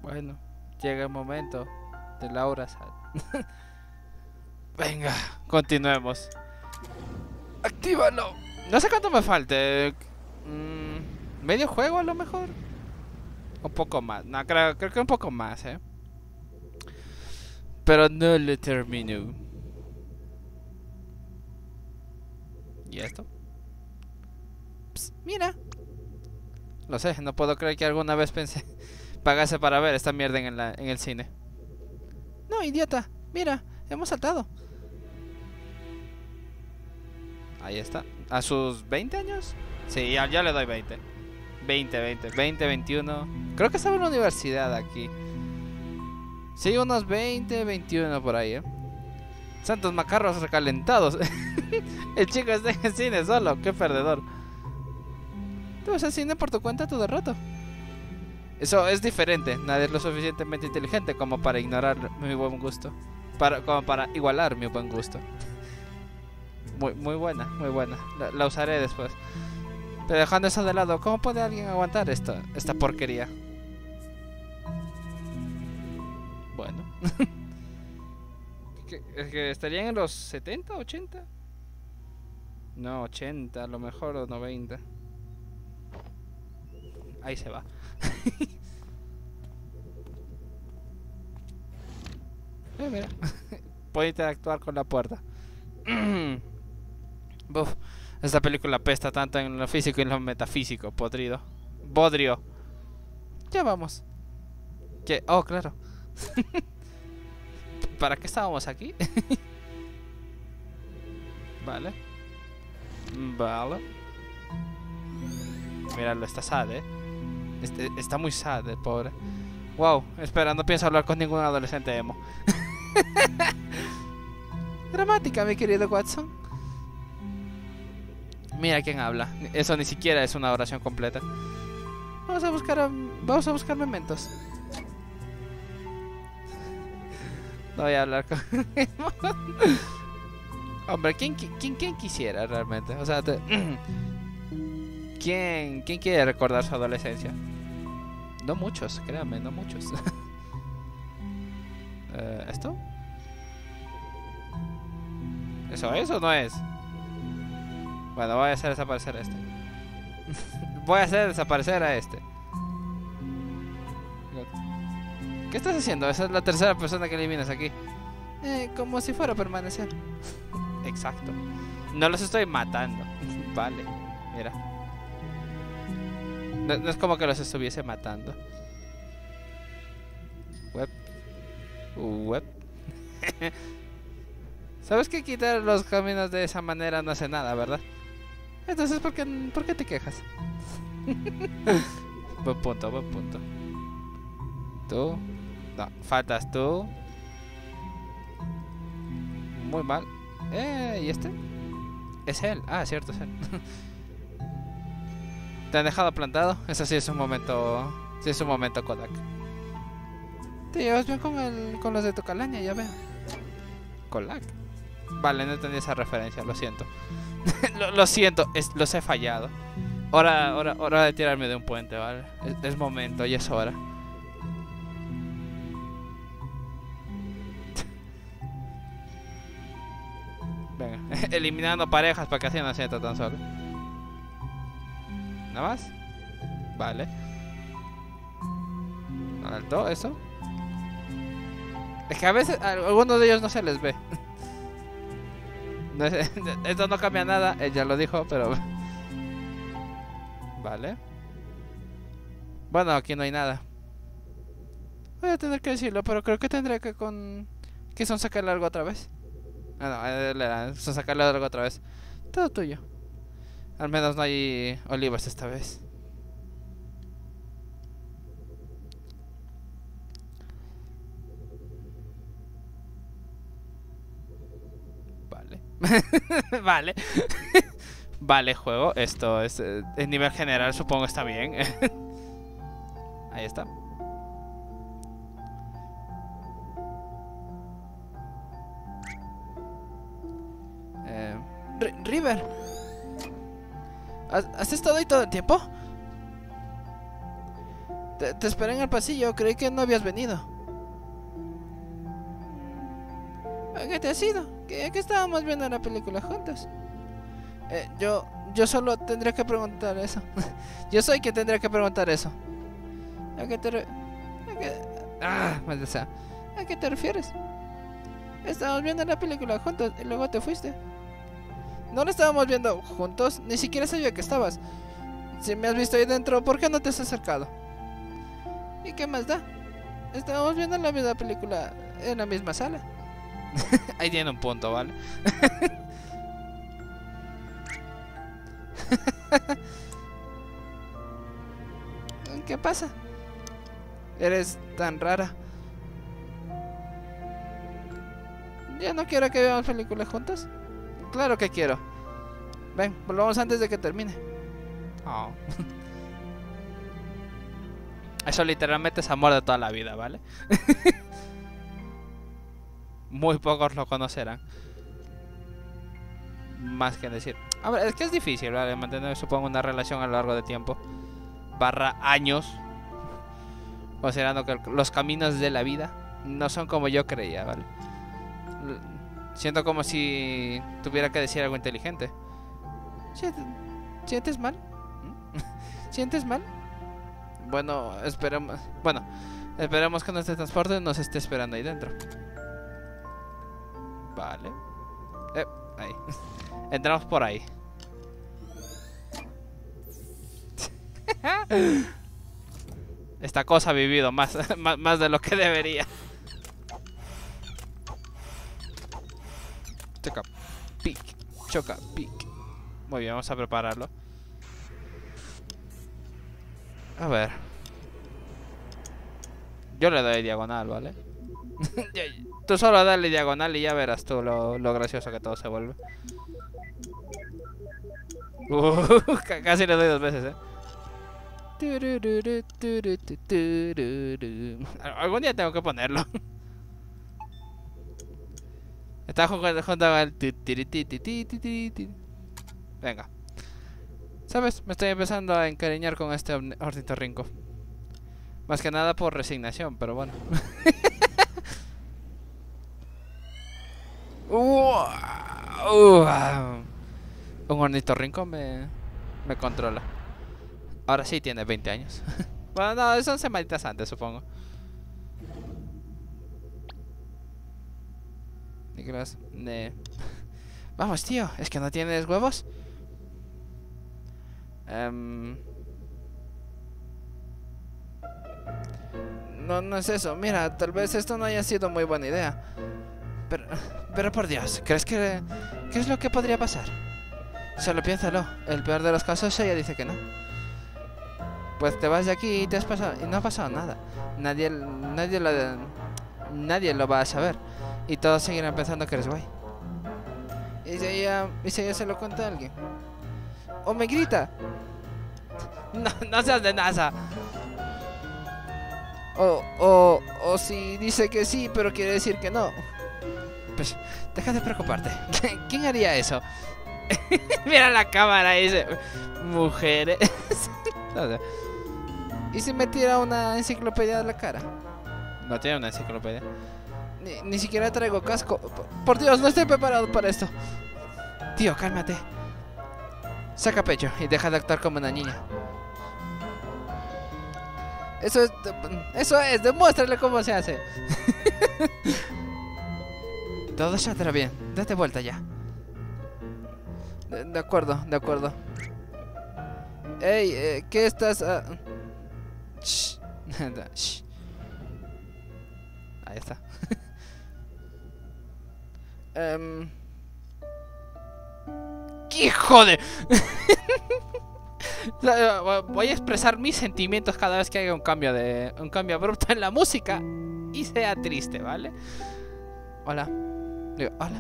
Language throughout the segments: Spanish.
Bueno, llega el momento de Laura Sad. Venga, continuemos. ¡Actívalo! No sé cuánto me falte. ¿Medio juego a lo mejor? Un poco más. No, creo que un poco más, Pero no lo termino. ¿Y esto? Psst, mira. Lo sé, no puedo creer que alguna vez pensé pagase para ver esta mierda en el cine. No, idiota. Mira, hemos saltado. Ahí está. ¿A sus 20 años? Sí, ya le doy 20. 20, 21. Creo que estaba en la universidad aquí. Sí, unos 20, 21 por ahí, Santos macarros recalentados. El chico está en el cine solo, qué perdedor. Tú vas al cine por tu cuenta, tu derrota. Eso es diferente. Nadie es lo suficientemente inteligente como para ignorar mi buen gusto. Como para igualar mi buen gusto. Muy buena, muy buena. La usaré después. Pero dejando eso de lado, ¿cómo puede alguien aguantar esta porquería? Bueno. ¿Es que estarían en los 70, 80? No, 80 a lo mejor, o 90. Ahí se va. Mira. Puede interactuar con la puerta. Buf, esta película pesta tanto en lo físico y en lo metafísico. Podrido. Bodrio. Ya vamos. ¿Qué? Oh, claro. ¿Para qué estábamos aquí? Vale. Vale. Míralo, está sad, está muy sad, el pobre. Wow, espera, no pienso hablar con ningún adolescente emo. Gramática, mi querido Watson. Mira quién habla. Eso ni siquiera es una oración completa. Vamos a buscar mementos. No voy a hablar con... Hombre, ¿quién quisiera realmente? O sea, ¿quién quiere recordar su adolescencia? No muchos, créanme, no muchos. ¿Esto? ¿Eso no es? Bueno, voy a hacer desaparecer a este. Voy a hacer desaparecer a este. ¿Qué estás haciendo? Esa es la tercera persona que eliminas aquí. Como si fuera a permanecer. Exacto. No los estoy matando. Vale, mira. No es como que los estuviese matando. Web. Sabes que quitar los caminos de esa manera no hace nada, ¿verdad? Entonces, ¿por qué te quejas? Buen punto. Tú. No, faltas tú. Muy mal. ¿Y este? Es él. Ah, cierto, es él. ¿Te han dejado plantado? Eso sí es un momento. Sí es un momento, Kodak. Te llevas bien con los de tu calaña, ya veo. Kodak. Vale, no entendí esa referencia, lo siento. Lo siento, los he fallado. Hora de tirarme de un puente, ¿vale? Es momento y es hora. Venga, eliminando parejas para que así no sienta tan solo. ¿Nada más? Vale. ¿Alto eso? Es que a veces a algunos de ellos no se les ve. No es, esto no cambia nada, él ya lo dijo, pero... Vale. Bueno, aquí no hay nada. Voy a tener que decirlo, pero creo que tendré que son sacarle algo otra vez. Ah, no, son sacarle algo otra vez. Todo tuyo. Al menos no hay olivas esta vez. Vale. Vale. Vale, juego. Esto es... en nivel general supongo está bien. Ahí está. River, ¿has estado ahí todo el tiempo? Te esperé en el pasillo, creí que no habías venido. ¿A qué te has ido? Que estábamos viendo la película juntos. Yo solo tendría que preguntar eso. Yo soy quien tendría que preguntar eso. ¿A qué te maldita sea. ¿A qué te refieres? Estábamos viendo la película juntos y luego te fuiste. No la estábamos viendo juntos, ni siquiera sabía que estabas. Si me has visto ahí dentro, ¿por qué no te has acercado? ¿Y qué más da? Estábamos viendo la misma película en la misma sala. Ahí tiene un punto, ¿vale? ¿Qué pasa? Eres tan rara. ¿Ya no quiero que veamos películas juntos? Claro que quiero. Ven, volvamos antes de que termine. Oh. Eso literalmente es amor de toda la vida, ¿vale? Muy pocos lo conocerán. Más que decir. A ver, es que es difícil, ¿vale? Mantener, supongo, una relación a lo largo de tiempo. / años. Considerando que los caminos de la vida no son como yo creía, ¿vale? Siento como si tuviera que decir algo inteligente. ¿Sientes mal? ¿Sientes mal? Bueno, esperemos que nuestro transporte nos esté esperando ahí dentro. Vale. Ahí. Entramos por ahí. Esta cosa ha vivido más de lo que debería. Choca, pic. Choca, pic. Muy bien, vamos a prepararlo. A ver. Yo le doy diagonal, ¿vale? Tú solo dale diagonal y ya verás tú lo gracioso que todo se vuelve. Casi le doy 2 veces, Algún día tengo que ponerlo. Está jugando al... Venga. ¿Sabes? Me estoy empezando a encariñar con este ornitorrinco. Más que nada por resignación, pero bueno. Un ornitorrinco me controla. Ahora sí tiene 20 años. Bueno, no, son semanitas antes, supongo. Nicolás, vamos, tío, ¿es que no tienes huevos? No es eso. Mira, tal vez esto no haya sido muy buena idea. Pero por Dios, ¿crees que... ¿qué es lo que podría pasar? Solo piénsalo. El peor de los casos, ella dice que no. Pues te vas de aquí y te has pasado... y no ha pasado nada. Nadie lo va a saber. Y todos seguirán pensando que eres guay. ¿Y si ella se lo cuenta a alguien? ¡O me grita! No seas de NASA. O si dice que sí, pero quiere decir que no. Pues, deja de preocuparte. ¿Quién haría eso? Mira la cámara y dice... mujeres. No sé. ¿Y si me tira una enciclopedia de la cara? No tiene una enciclopedia. Ni siquiera traigo casco. Por Dios, no estoy preparado para esto. Tío, cálmate. Saca pecho y deja de actuar como una niña. Eso es, demuéstrale cómo se hace. Todo saldrá bien, date vuelta ya. De acuerdo. Ey, ¿qué estás...? Shh. Shh. Ahí está. ¡Qué jode! Voy a expresar mis sentimientos cada vez que haya un cambio abrupto en la música y sea triste, ¿vale? Hola. Digo, hola.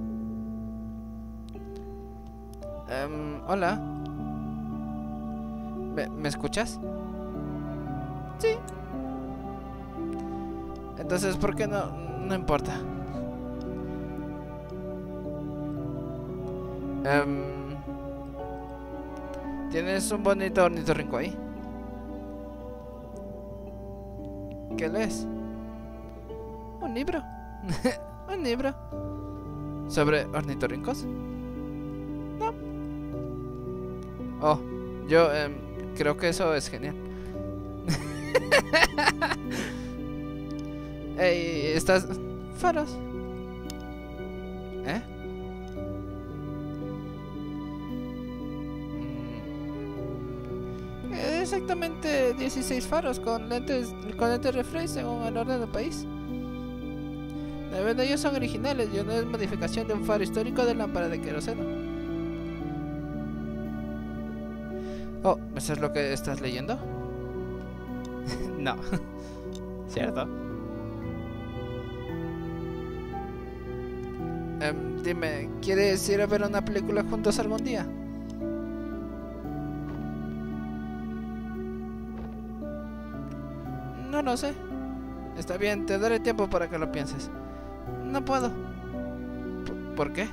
Hola. ¿Me escuchas? Sí. Entonces, ¿por qué no? No importa. ¿Tienes un bonito ornitorrinco ahí? ¿Qué lees? Un libro. Un libro. ¿Sobre ornitorrincos? No. Oh, yo creo que eso es genial. Ey, ¿estás...? Faros. ¿Eh? Exactamente 16 faros con lentes reflex según el orden del país. La verdad ellos son originales y no es modificación de un faro histórico de lámpara de queroseno. Oh, ¿eso es lo que estás leyendo? No. ¿Cierto? Dime, ¿quieres ir a ver una película juntos algún día? No lo sé. Está bien, te daré tiempo para que lo pienses. No puedo. ¿Por qué?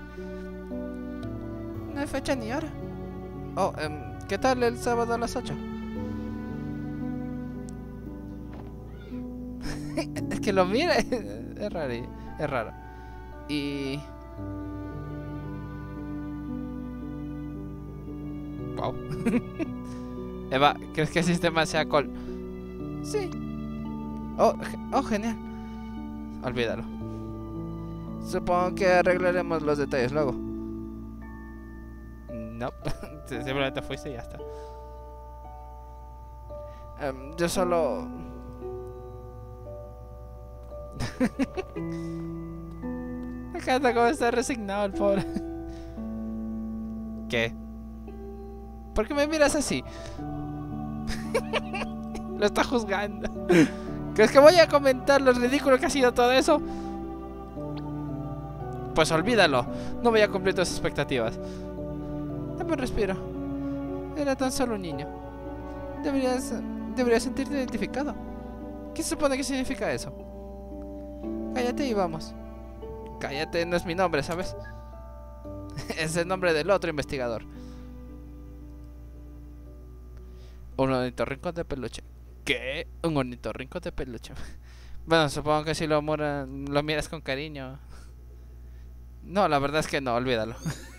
No hay fecha ni hora. Oh, ¿qué tal el sábado a las 8? Es que lo mire. Es raro. Es raro. Y... wow. Eva, ¿crees que el sistema sea col? Sí. Oh, genial. Olvídalo. Supongo que arreglaremos los detalles luego. No. Simplemente fuiste y ya está. Yo solo... Me encanta cómo está resignado el pobre. ¿Qué? ¿Por qué me miras así? Lo está juzgando. ¿Crees que voy a comentar lo ridículo que ha sido todo eso? Pues olvídalo. No voy a cumplir tus expectativas. Dame un respiro. Era tan solo un niño. Deberías sentirte identificado. ¿Qué se supone que significa eso? Cállate y vamos. Cállate no es mi nombre, ¿sabes? Es el nombre del otro investigador. Un ornitorrinco de peluche. ¿Qué? Un ornitorrinco de peluche. Bueno, supongo que si lo miras con cariño. No, la verdad es que no, olvídalo.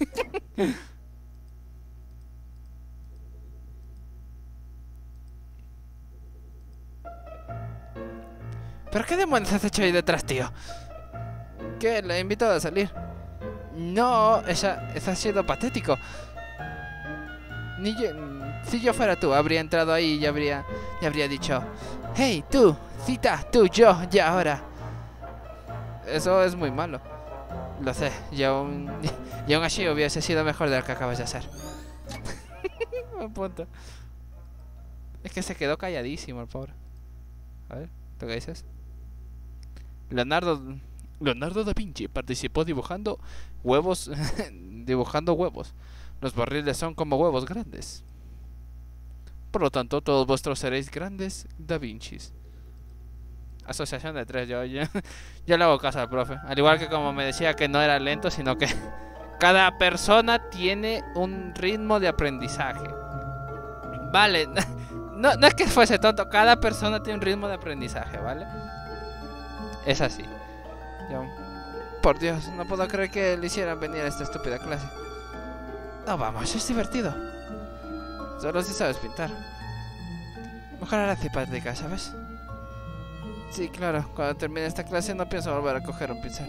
¿Pero qué demonios has hecho ahí detrás, tío? ¿Qué? ¿Le he invitado a salir? No, eso ha sido patético. Si yo fuera tú, habría entrado ahí y habría dicho: hey, tú, cita, tú, yo, ya, ahora. Eso es muy malo. Lo sé, y aún así hubiese sido mejor de lo que acabas de hacer. Buen punto. Es que se quedó calladísimo el pobre. A ver, ¿tú qué dices? Leonardo da Vinci participó dibujando huevos. Dibujando huevos. Los barriles son como huevos grandes. Por lo tanto, todos vosotros seréis grandes Da Vincis. Asociación de tres. Yo le hago caso al profe. Al igual que como me decía que no era lento, sino que cada persona tiene un ritmo de aprendizaje. Vale. No es que fuese tonto. Cada persona tiene un ritmo de aprendizaje, ¿vale? Es así. Por Dios, no puedo creer que le hicieran venir a esta estúpida clase. No, vamos, es divertido. Solo si sabes pintar. Mejor la simpática, ¿sabes? Sí, claro, cuando termine esta clase no pienso volver a coger un pincel.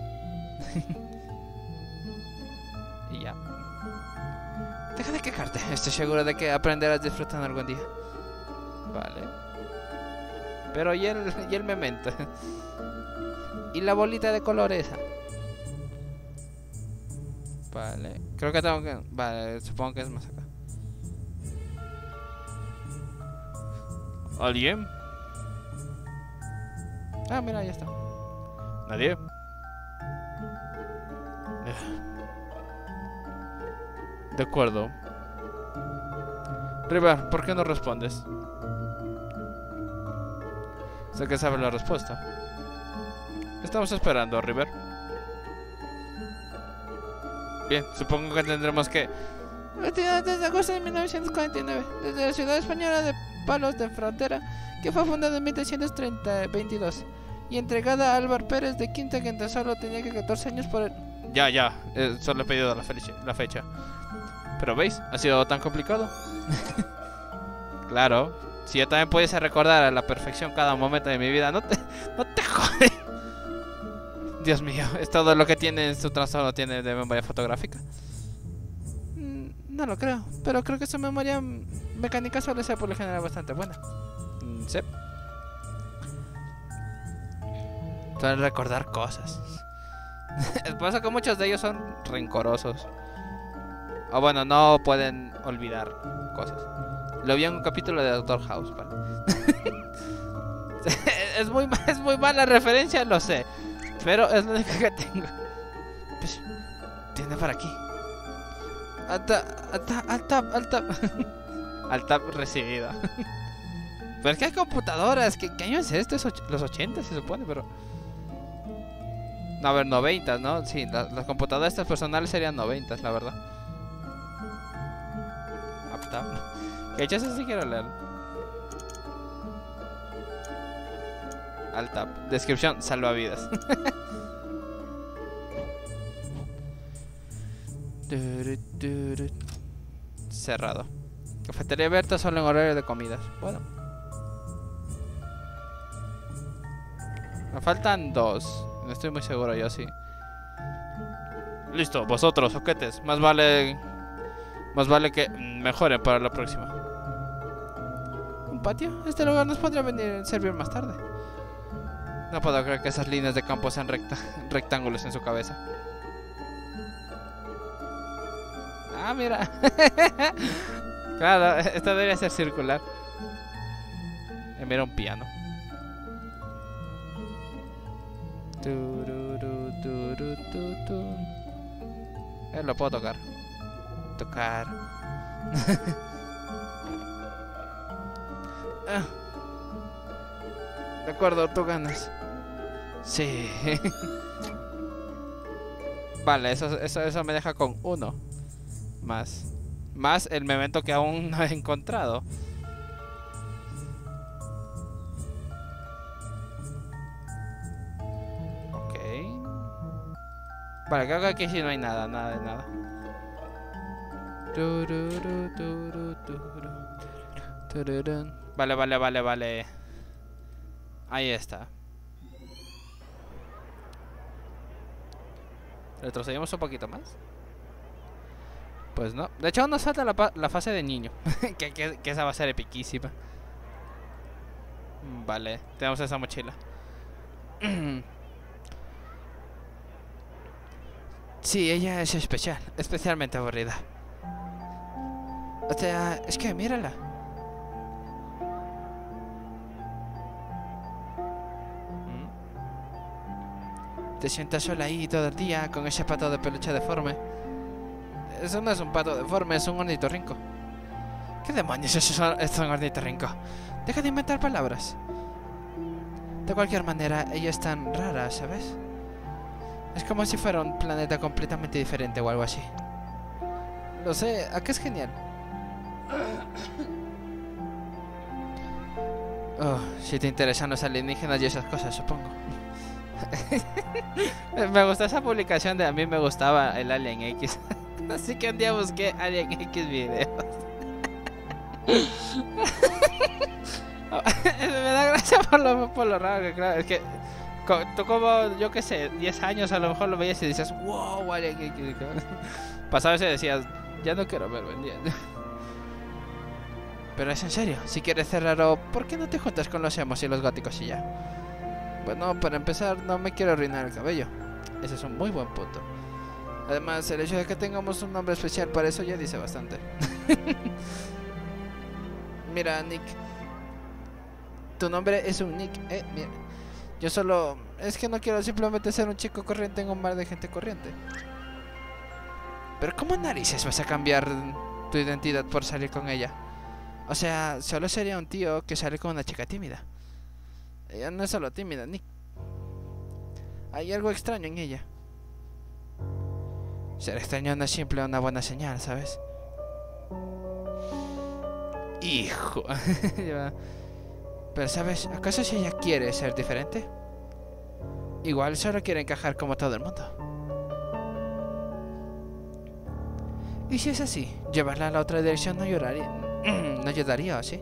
Y ya. Deja de quejarte, estoy seguro de que aprenderás disfrutando algún día. Vale. Pero y el memento. Y la bolita de color esa. Vale, creo que tengo que... Vale, supongo que es más acá. ¿Alguien? Ah, mira, ya está. ¿Nadie? De acuerdo. River, ¿por qué no respondes? Sé que sabes la respuesta. Estamos esperando, River. Bien, supongo que tendremos que... Desde agosto de 1949, desde la ciudad española de Palos de Frontera, que fue fundada en 1322 y entregada a Álvar Pérez de Quinta, que tan solo tenía que 14 años por el... Ya, solo he pedido la fecha. Pero veis, ha sido tan complicado. Claro, si yo también pudiese recordar a la perfección cada momento de mi vida, no te jode. Dios mío, ¿es todo lo que tiene en su trastorno tiene de memoria fotográfica? No lo creo, pero creo que su memoria mecánica suele ser por lo general bastante buena. Sí. Suelen recordar cosas. Es por eso que muchos de ellos son rencorosos. O bueno, no pueden olvidar cosas. Lo vi en un capítulo de Doctor House, ¿vale? es muy mala referencia, lo sé. Pero es lo único que tengo. Pues, tiene para aquí. Al tab. Al tab recibido. Pero es que hay computadoras. ¿Qué año es este? Los 80 se supone, pero... No, a ver, 90, ¿no? Sí, las computadoras estas personales serían 90, la verdad. Al tab. Que hecho eso sí quiero leer. Al tab. Descripción, salvavidas. Cerrado. Cafetería abierta solo en horario de comidas. Bueno. Me faltan 2. No estoy muy seguro, yo sí. Listo, vosotros, oquetes. Más vale que mejoren para la próxima. ¿Un patio? Este lugar nos podría venir servir más tarde. No puedo creer que esas líneas de campo sean rectángulos en su cabeza. Ah, mira. Claro, esto debería ser circular. Mira un piano. Lo puedo tocar. De acuerdo, tú ganas. Sí. Vale, eso me deja con 1 más el memento que aún no he encontrado. Ok. Vale, creo que aquí sí no hay nada de nada. Vale. Ahí está. ¿Retrocedemos un poquito más? Pues no. De hecho, nos falta la fase de niño. que esa va a ser epiquísima. Vale, tenemos esa mochila. Sí, ella es especial. Especialmente aburrida. O sea, es que mírala. Te sientas sola ahí todo el día con ese pato de peluche deforme. Eso no es un pato deforme, es un ornitorrinco. ¿Qué demonios es un ornitorrinco? Deja de inventar palabras. De cualquier manera, ella es tan rara, ¿sabes? Es como si fuera un planeta completamente diferente o algo así. Lo sé, ¿a qué es genial? Oh, si te interesan los alienígenas y esas cosas, supongo. Me gustó esa publicación de a mí me gustaba el Alien X. Así que un día busqué Alien X videos. Me da gracia por lo raro que claro. Es que tú como, yo qué sé, 10 años a lo mejor lo veías y dices, wow, Alien X. Pasaba eso y decías, ya no quiero verlo. Pero es en serio, si quieres ser raro, ¿por qué no te juntas con los emos y los góticos y ya? Bueno, para empezar, no me quiero arruinar el cabello. Ese es un muy buen punto. Además, el hecho de que tengamos un nombre especial para eso ya dice bastante. Mira, Nick. Tu nombre es un Nick, mira. Yo solo... Es que no quiero simplemente ser un chico corriente en un mar de gente corriente. Pero ¿cómo narices vas a cambiar tu identidad por salir con ella? O sea, solo sería un tío que sale con una chica tímida. Ella no es solo tímida, Nick. Hay algo extraño en ella. Ser extraño no es siempre una buena señal, ¿sabes? Hijo. Pero ¿sabes? ¿Acaso si ella quiere ser diferente? Igual solo quiere encajar como todo el mundo. Y si es así, llevarla a la otra dirección no ayudaría. No ayudaría, ¿sí?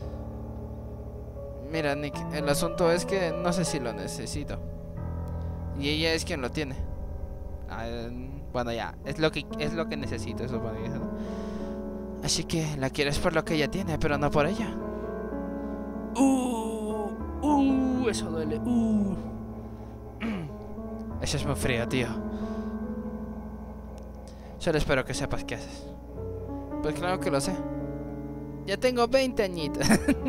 Mira, Nick, el asunto es que no sé si lo necesito. Y ella es quien lo tiene. Bueno, ya, es lo que necesito, supongo. Así que la quieres por lo que ella tiene, pero no por ella. Eso duele. Eso es muy frío, tío. Solo espero que sepas qué haces. Pues claro que lo sé. Ya tengo 20 añitos.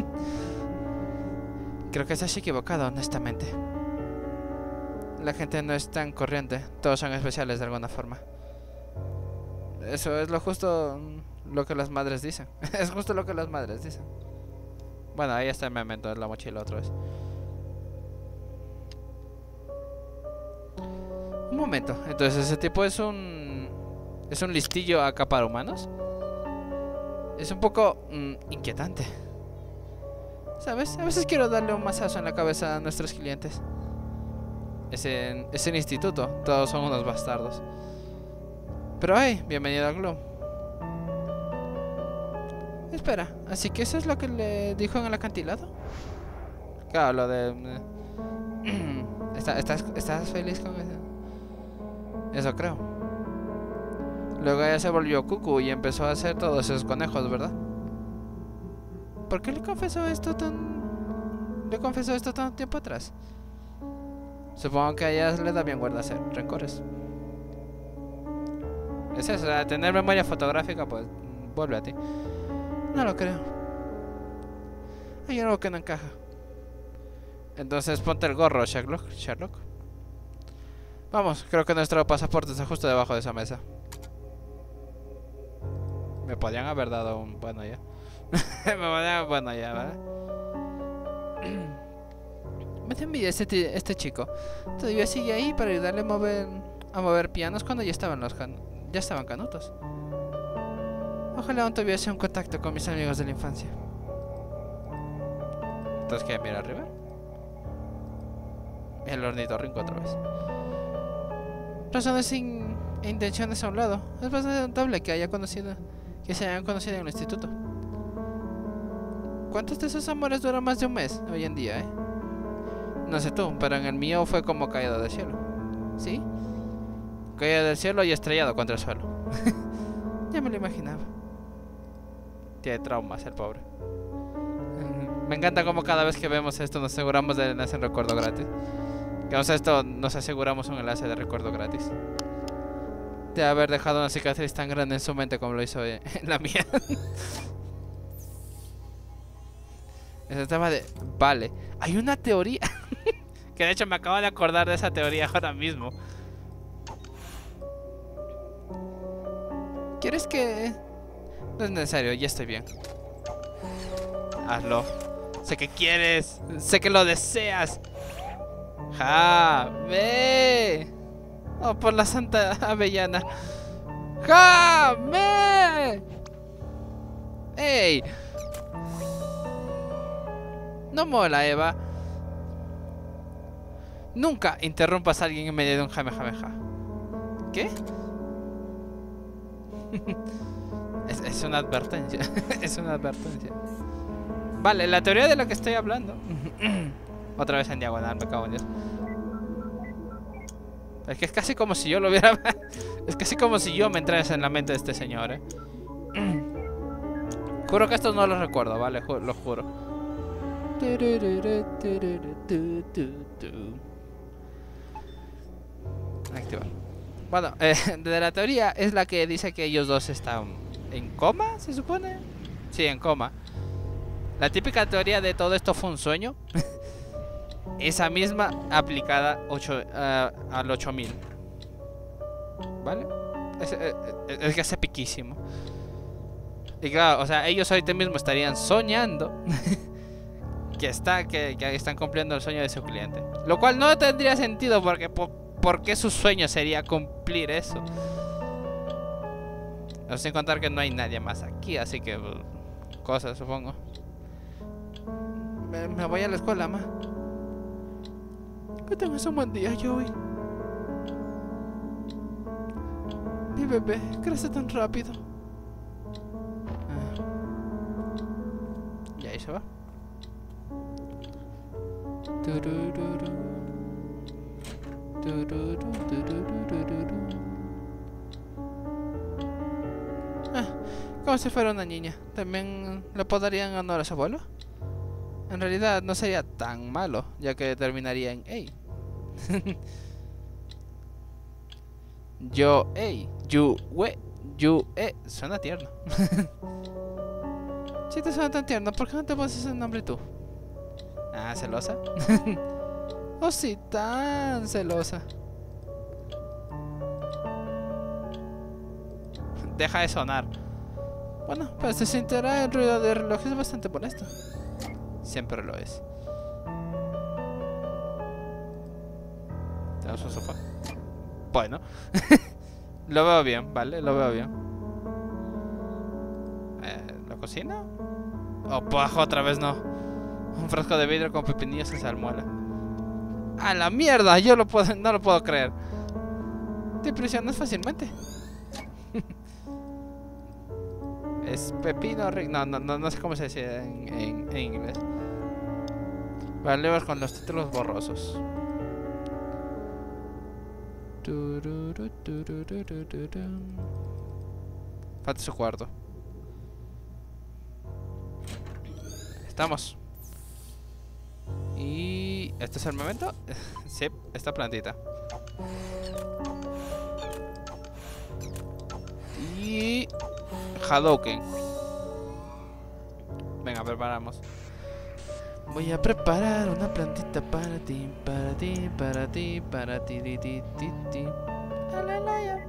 Creo que estás equivocado, honestamente. La gente no es tan corriente. Todos son especiales de alguna forma. Eso es lo que las madres dicen. Es justo lo que las madres dicen. Bueno, ahí está el memento de la mochila otra vez. Un momento. Entonces ese tipo es un listillo acá para humanos. Es un poco inquietante. ¿Sabes? A veces quiero darle un mazazo en la cabeza a nuestros clientes. Es en instituto. Todos son unos bastardos. Pero hey, bienvenido al club. Espera, ¿así que eso es lo que le dijo en el acantilado? Claro, lo de... ¿Estás feliz con eso? Eso creo. Luego ella se volvió cucu y empezó a hacer todos esos conejos, ¿verdad? ¿Por qué le confesó esto tanto tiempo atrás? Supongo que a ella le da bien guardarse rencores. Es eso, tener memoria fotográfica, pues vuelve a ti. No lo creo. Hay algo que no encaja. Entonces ponte el gorro, Sherlock. Vamos, creo que nuestro pasaporte está justo debajo de esa mesa. Me podrían haber dado un... Bueno, ya. Bueno, ya, ¿vale? Me da envidia este chico. Todavía sigue ahí para ayudarle a mover pianos cuando ya estaban canutos. Ojalá aún tuviese un contacto con mis amigos de la infancia. Entonces, ¿qué? ¿Mira arriba? El ornitorrinco otra vez. Razones e intenciones a un lado. Es bastante notable que se hayan conocido en el instituto. ¿Cuántos de esos amores duran más de un mes hoy en día, No sé tú, pero en el mío fue como caído del cielo. ¿Sí? Caído del cielo y estrellado contra el suelo. Ya me lo imaginaba. Tiene traumas el pobre. Me encanta como cada vez que vemos esto nos aseguramos del enlace de recuerdo gratis. Que o sea, esto nos aseguramos un enlace de recuerdo gratis. De haber dejado una cicatriz tan grande en su mente como lo hizo en la mía. Ese tema de... Vale, hay una teoría que de hecho me acabo de acordar de esa teoría ahora mismo. ¿Quieres que...? No es necesario, ya estoy bien. Hazlo. Sé que quieres. Sé que lo deseas. ¡Ja! ¡Ve! Oh, por la santa avellana. ¡Ja! ¡Ve! ¡Ey! No mola, Eva. Nunca interrumpas a alguien en medio de un jamejameja. ¿Qué? Es una advertencia. Es una advertencia. Vale, la teoría de la que estoy hablando. Otra vez en diagonal, me cago en Dios. Es que es casi como si yo lo hubiera... Es casi como si yo me entrase en la mente de este señor, Juro que esto no lo recuerdo, ¿vale? Lo juro. Activar. Bueno, de la teoría es la que dice que ellos dos están en coma, ¿se supone? Sí, en coma. La típica teoría de todo esto fue un sueño. Esa misma aplicada al 8000. ¿Vale? Es que es epiquísimo. Y claro, o sea, ellos ahorita mismo estarían soñando que están cumpliendo el sueño de su cliente. Lo cual no tendría sentido porque ¿por qué su sueño sería cumplir eso? Sin contar que no hay nadie más aquí, así que cosas, supongo. Me voy a la escuela, ma. Que tengas un buen día, Joey. Mi bebé crece tan rápido. Y ahí se va. Como si fuera una niña. También le podrían honor a su abuelo. En realidad no sería tan malo, ya que terminaría en ey. Yo, ey, you, we, you, suena tierno. Si te suena tan tierno, ¿por qué no te pones ese nombre tú? Ah, ¿celosa? Oh, sí, tan celosa. Deja de sonar. Bueno, pues se sentirá el ruido de reloj, es bastante molesto. Siempre lo es. ¿Tenemos un sofá? Bueno. Lo veo bien, vale, lo veo bien. ¿La cocina? Oh, bajo otra vez no. Un frasco de vidrio con pepinillos en salmuera. ¡A la mierda! Yo no lo puedo creer. Te impresionas fácilmente. Es pepino rico. No sé cómo se dice en inglés. Vale, libros con los títulos borrosos. Falta su cuarto. Estamos. Y... ¿este es el momento? Sí, esta plantita. Y... Hadouken. Venga, preparamos. Voy a preparar una plantita para ti, para ti, para ti, para ti, ti, ti, ti, ti. Aleluya.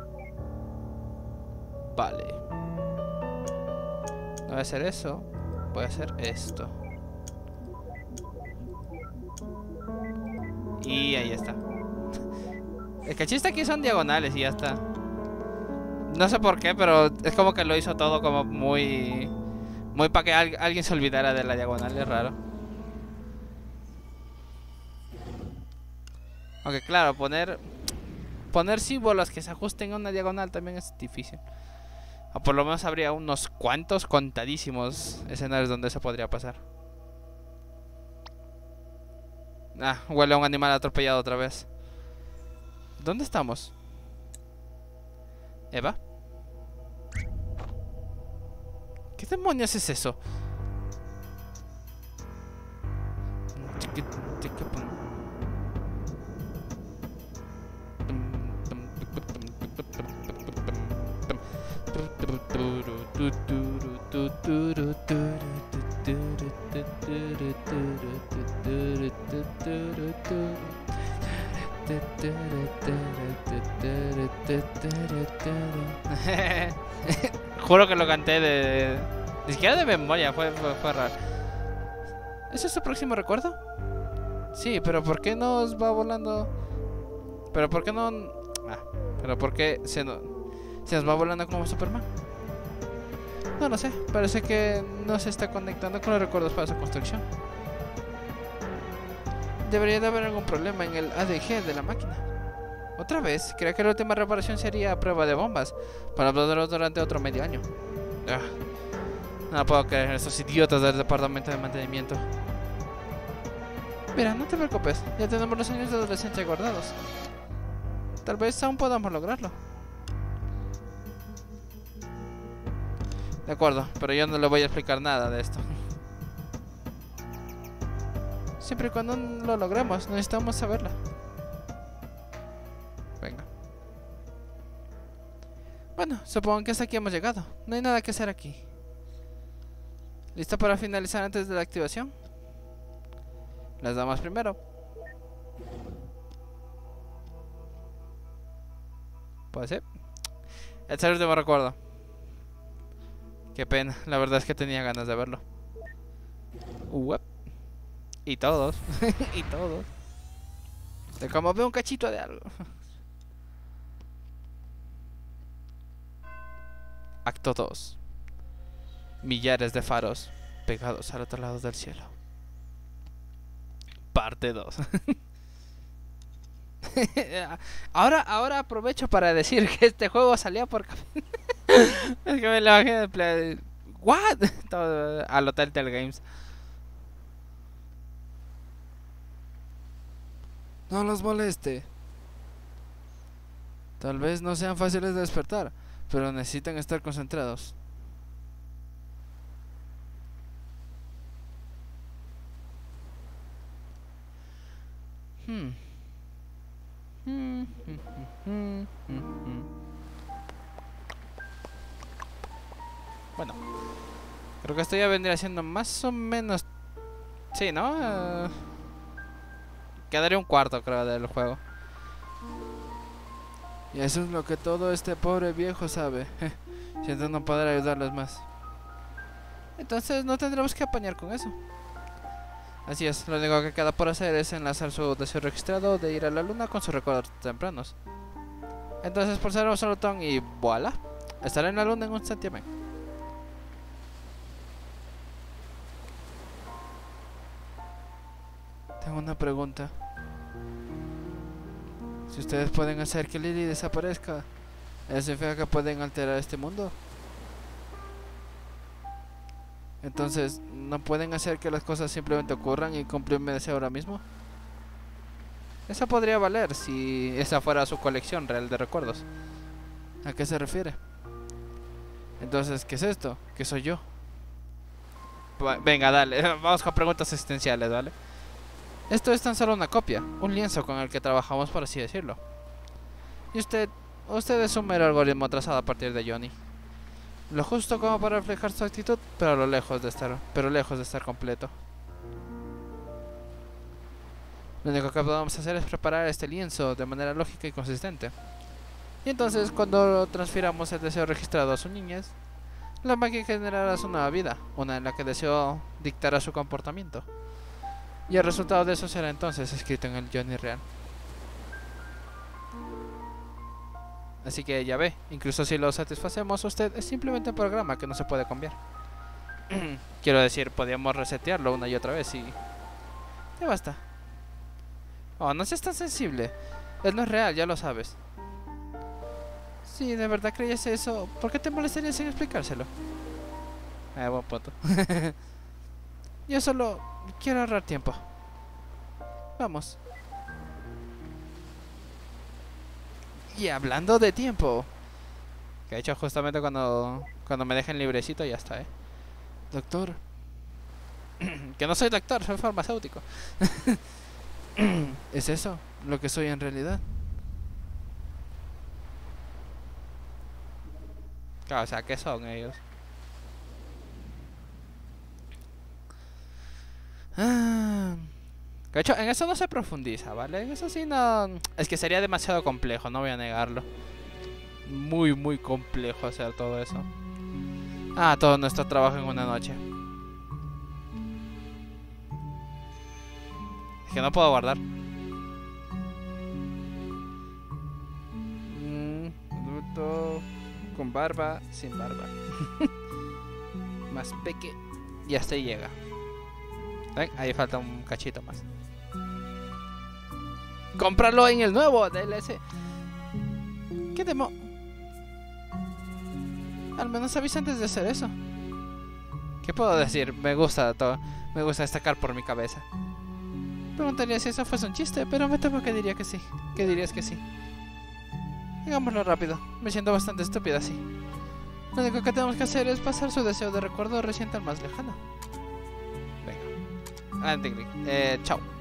Vale. No voy a hacer eso. Voy a hacer esto. Y ahí está. El que chiste aquí son diagonales y ya está. No sé por qué, pero es como que lo hizo todo como muy para que alguien se olvidara de la diagonal, es raro. Aunque claro, poner símbolos que se ajusten a una diagonal también es difícil. O por lo menos habría unos cuantos contadísimos escenarios donde eso podría pasar. Ah, huele a un animal atropellado otra vez. ¿Dónde estamos? ¿Eva? ¿Qué demonios es eso? Juro que lo canté ni siquiera de memoria, fue raro. ¿Ese es su próximo recuerdo? Sí, pero ¿por qué nos va volando? ¿Pero por qué no? ¿Pero por qué se nos va volando como Superman? No lo sé, parece que no se está conectando con los recuerdos para su construcción. Debería de haber algún problema en el ADG de la máquina. Otra vez, creo que la última reparación sería a prueba de bombas para poderlo durante otro medio año. No puedo creer, esos idiotas del departamento de mantenimiento. Mira, no te preocupes, ya tenemos los años de adolescencia guardados. Tal vez aún podamos lograrlo. De acuerdo, pero yo no le voy a explicar nada de esto. Siempre y cuando lo logremos, necesitamos saberlo. Venga. Bueno, supongo que hasta aquí hemos llegado. No hay nada que hacer aquí. ¿Listo para finalizar antes de la activación? Las damas primero. ¿Puede ser? Es el último recuerdo. Qué pena, la verdad es que tenía ganas de verlo. Y todos. Y todos. De como veo un cachito de algo. Acto 2. Millares de faros pegados al otro lado del cielo. Parte 2. Ahora aprovecho para decir que este juego salió por... Es que me la bajé de Play. ¿What? Todo al Hotel Games. No los moleste. Tal vez no sean fáciles de despertar, pero necesitan estar concentrados. Bueno, creo que esto ya vendría siendo más o menos... Sí, ¿no? Quedaría un cuarto, creo, del juego. Y eso es lo que todo este pobre viejo sabe. Siento no poder ayudarles más. Entonces no tendremos que apañar con eso. Así es, lo único que queda por hacer es enlazar su deseo registrado de ir a la luna con sus recuerdos tempranos. Entonces pulsaremos el botón y ¡voilá! Estaré en la luna en un santiamén. Tengo una pregunta. Si ustedes pueden hacer que Lily desaparezca, ¿eso significa que pueden alterar este mundo? Entonces, ¿no pueden hacer que las cosas simplemente ocurran y cumplir mi deseo ahora mismo? Eso podría valer si esa fuera su colección real de recuerdos. ¿A qué se refiere? Entonces, ¿qué es esto? ¿Qué soy yo? Venga, dale, vamos con preguntas existenciales, ¿vale? Esto es tan solo una copia, un lienzo con el que trabajamos, por así decirlo. Y usted es un mero algoritmo trazado a partir de Johnny. Lo justo como para reflejar su actitud, pero lejos de estar completo. Lo único que podemos hacer es preparar este lienzo de manera lógica y consistente. Y entonces, cuando transfiramos el deseo registrado a su niñez, la máquina generará su nueva vida, una en la que el deseo dictará su comportamiento. Y el resultado de eso será entonces escrito en el Johnny real. Así que ya ve, incluso si lo satisfacemos, usted es simplemente un programa que no se puede cambiar. Quiero decir, podríamos resetearlo una y otra vez y... ya basta. Oh, no seas tan sensible. Él no es real, ya lo sabes. Si de verdad creías eso, ¿por qué te molestarías en explicárselo? Buen punto. Yo solo quiero ahorrar tiempo. Vamos. Y hablando de tiempo, que he hecho justamente cuando me dejen librecito, ya está, Doctor. Que no soy doctor, soy farmacéutico. ¿Es eso lo que soy en realidad? Claro, o sea, ¿qué son ellos? De hecho, en eso no se profundiza, ¿vale? En eso sí no... Es que sería demasiado complejo, no voy a negarlo. Muy, muy complejo hacer todo eso. Todo nuestro trabajo en una noche. Es que no puedo guardar. Adulto con barba, sin barba. Más peque. Y hasta ahí llega. ¿Ven? Ahí falta un cachito más. ¡Cómpralo en el nuevo DLC! ¿Qué demo? Al menos avisa antes de hacer eso. ¿Qué puedo decir? Me gusta todo. Me gusta destacar por mi cabeza. Preguntaría si eso fuese un chiste, pero me temo que diría que sí. ¿Qué dirías que sí? Digámoslo rápido. Me siento bastante estúpida así. Lo único que tenemos que hacer es pasar su deseo de recuerdo reciente al más lejano. Venga. Adelante, chao.